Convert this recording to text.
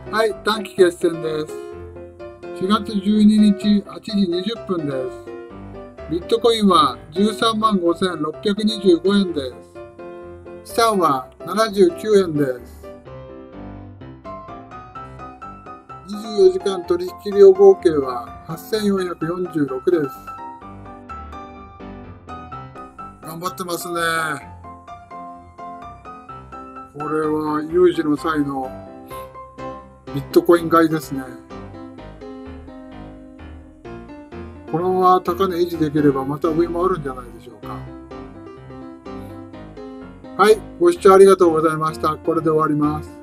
はい、短期決戦です。4月12日8時20分です。ビットコインは135,625円です。資産は79円です。24時間取引量合計は8446です。頑張ってますね。これは有事の際のビットコイン買いですね。このまま高値維持できればまた上もあるんじゃないでしょうか。はい、ご視聴ありがとうございました。これで終わります。